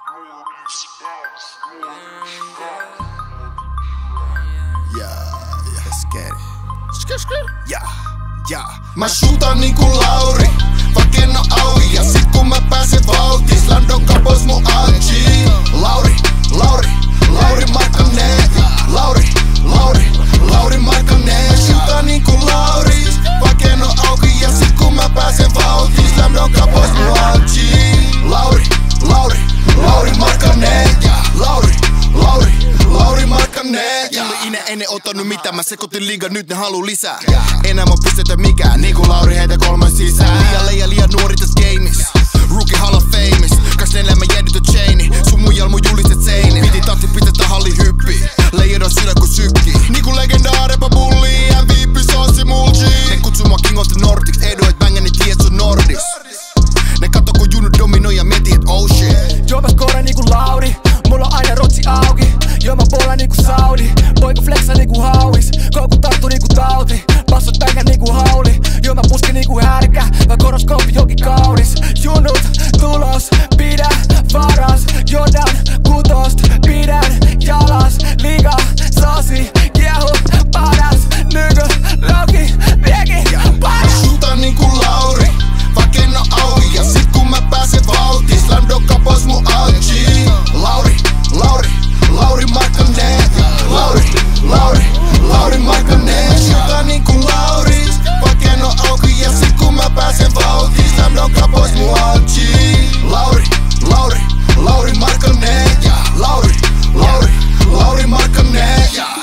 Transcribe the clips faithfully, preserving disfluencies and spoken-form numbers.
Yeah, yeah, let's get it. Skr, skr. Yeah, yeah. Mä shootan niinku Lauri, vaikka en oo auki. Ja sit kun mä pääsen vauhtiin, slamdokka pois mun algii. Lauri, Lauri, Lauri Markkanen. Lauri, Lauri, Lauri Markkanen. Shootan niinku Lauri, vaikka en oo auki. Ja sit kun mä pääsen vauhtiin, slamdokka pois mun algii. Lauri, Lauri, Lauri Markkanen. Lauri, Lauri, Lauri Markkanen. Ilman inä ennen ottanut mitään, mä sekoitin liiga, nyt ne haluu lisää. Enää mä pistetä mikään, niinku Lauri heitä kolman sisään. Liian leija, liian nuori täs gameis. Rookie Hall of Fameis. Kaks neljä mä jäädytön chaini. Sun mujal mun julistet seini. Piti taksi pistettä halli hyppii. Leijodan sydän kun sykkii. Niinku legendaarepa bulli. M V P sossi mulchi. Ne kutsuu mua King of the Nordics. Edu et bängä ne tiedät sun Nordis. Ne katso kun junut dominoi ja mieti et oh shit. Joo mä skooran niinku Lauri. Mulla on aina rotsi auki. Joo mä bolan niinku Saudi. Poika flexa niinku hauis. Koukku tarttu niinku tauti. Bassot bängä niinku hauli. Joo mä puskin niinku härkä. Mä koroskooppi jokin kaunis. Junut tulos. Pidä varas. Jodan kutost. Pidän jalas. Liiga sasi. Kiehu paras. Nyky lauki. Vieki paras. Shootan niinku Lauri, vaikka en oo auki. Ja sit kun mä pääsen vauhtiin, slamdokka pois mun algii. Lauri, Lauri, Lauri Markkanen. Lauri, Lauri, Lauri Markkanen. Shootan niinku Lauri, vaikka en oo auki. Ja sit kun mä pääsen vauhtiin, slamdokka pois mun algii. Lauri, Lauri, Lauri Markkanen. Lauri, Lauri, Lauri Markkanen.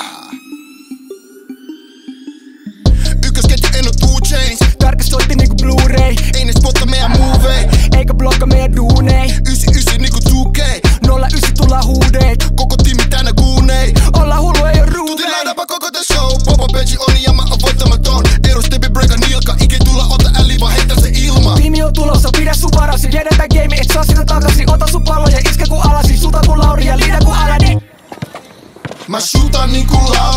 Ykkösketju en oo two chains. Tarkas soitti niinku Blu-ray. Ei ne spotta meidän movei. Eikä blokka meidän duunei. Ysi ysi niinku two K. Nolla ysi tulla huudeit. Koko tiimi tänä kuunei. Olla hullu ei oo ruuvei. Tuti laidapa koko tää show. Popo benchi on ja mä oon voittamaton. Eero stepi breaka nilka. Ikin tulla ota äli vaan heitä se ilma. Tiimi on tulossa, pidä sun varasi. Jedetään game, et saa sitä takaisin. Ota sun pallo ja iske kun alasi. Suta kun Lauri ja liitä kun Aladdin. Mä shootan niinku Lauri.